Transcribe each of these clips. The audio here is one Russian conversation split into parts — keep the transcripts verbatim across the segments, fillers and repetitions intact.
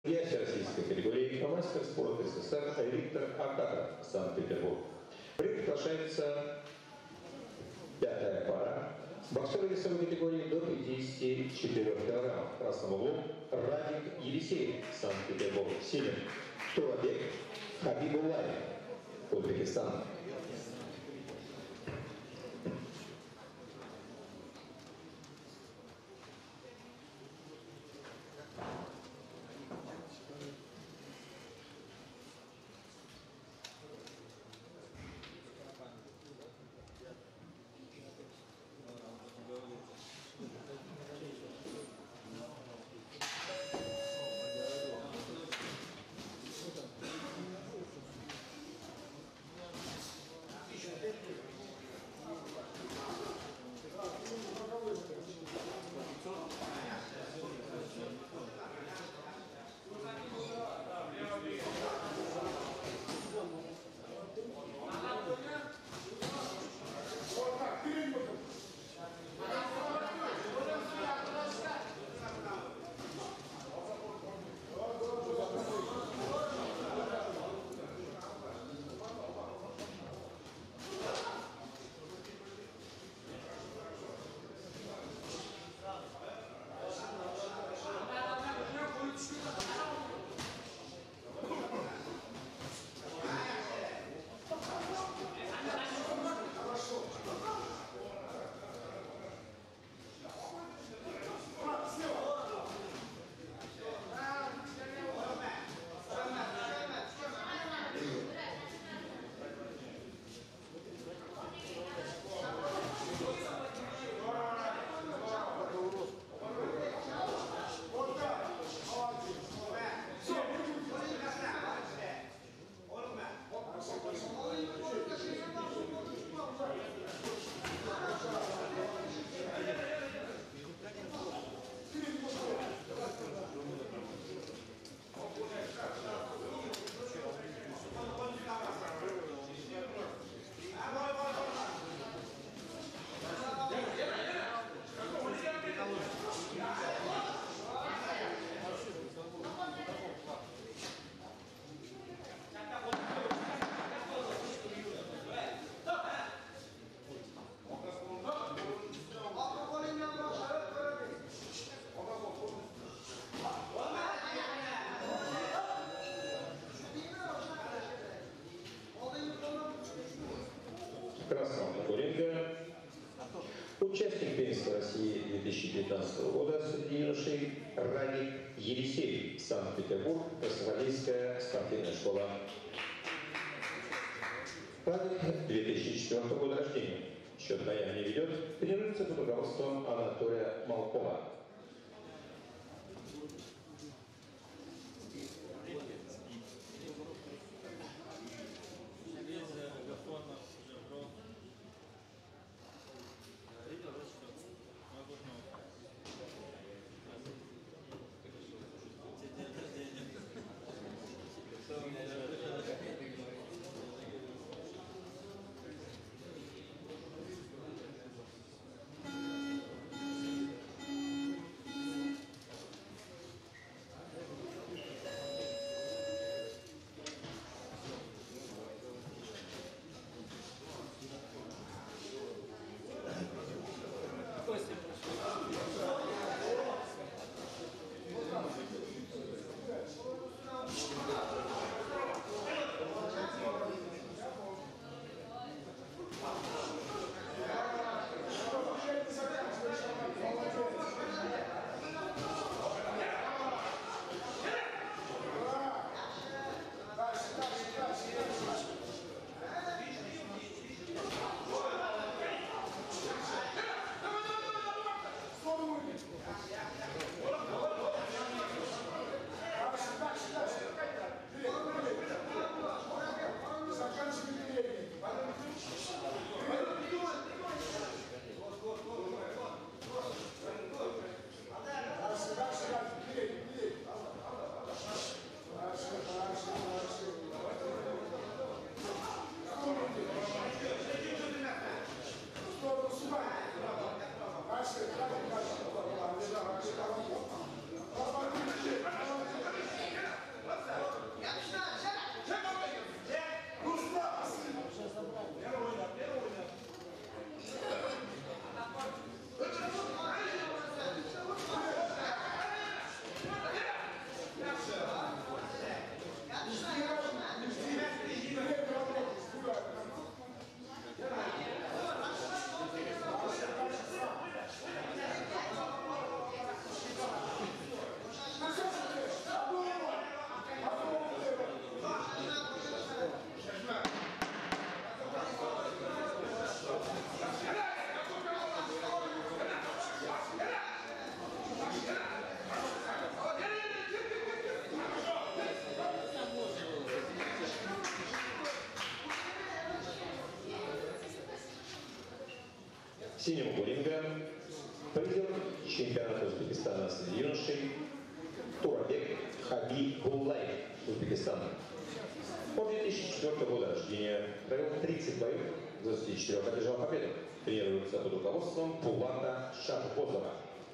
Всероссийской категории мастер спорта СССР Виктор Акатов, Санкт-Петербург. Приглашается пятая пара. Боксеры весовой категории до пятидесяти четырёх килограммов. В красном углу Радик Елисеев, Санкт-Петербург. Силен Турабек Хабибуллаев, Узбекистан. Красного ринга. Участник первенства России две тысячи девятнадцатого года среди юношей Радик Елисеев, Санкт-Петербург, Красногвардейская спортивная школа. Радик две тысячи четвёртого года рождения. Счет боя не ведет. Тренируется под руководством Анатолия Малкова. В синем углу ринга призер чемпионата Узбекистана среди юношей Турабек Хабибуллаев, Узбекистан. Он две тысячи четвёртого года рождения, провел тридцать боев, в двадцати четырёх одержал победу. Тренируется под руководством Пулата Шахбозова.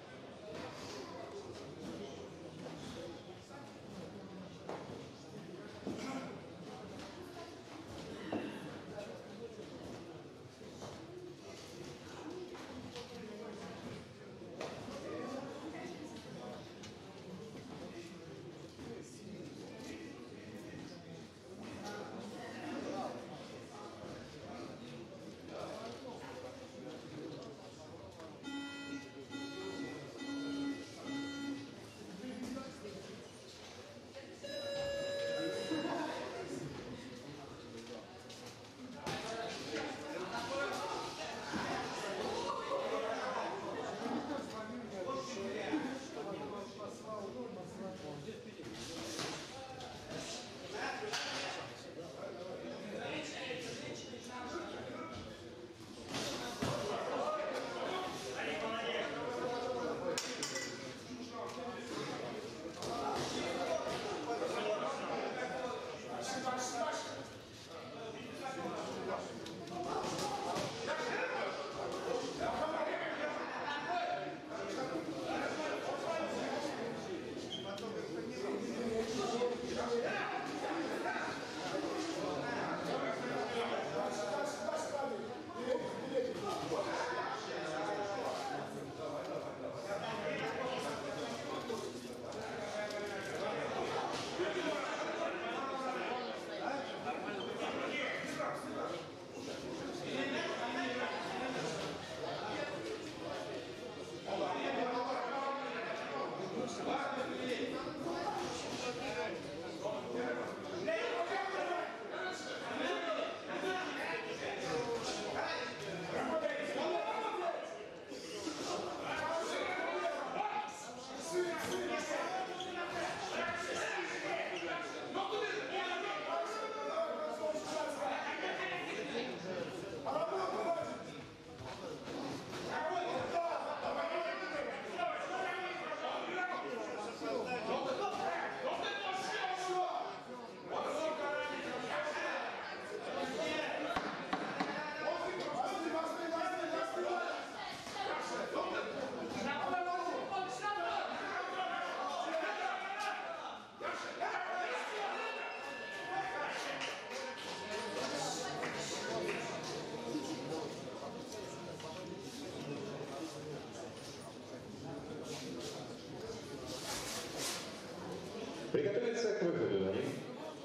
Приготовиться к выходу на ринг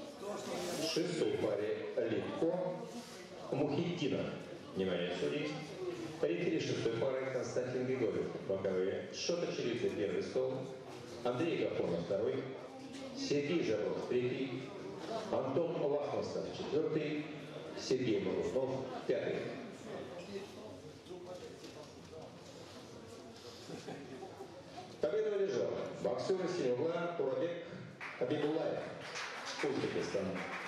в шестой паре Легко Мухитдинов. Внимание, судей. Рефери шестой пары Константин Григорьев. Боковые Шота Черидзе первый стол. Андрей Гафонов второй. Сергей Жабров третий. Антон Лахмостов четвертый. Сергей Малухнов пятый. Победу одержал боксер из синего угла Турабек Хабибуллаев, Узбекистан.